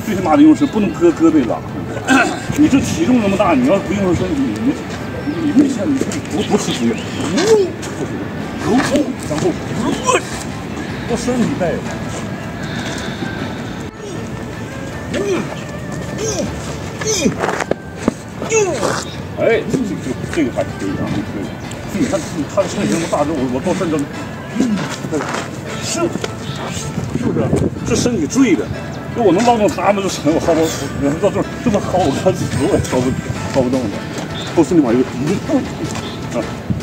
最起码得用手，不能搁背了。你这体重那么大，你要是不用身体，你没线，你不吃职业，然后我身体带。哎，这个还可以啊，可以。你看他的身体那么大，我到身上，是不是？这身体坠的，就我能捞动他们，就成我薅我到这么薅，我看死我也薅不动的。后身体往一个啊。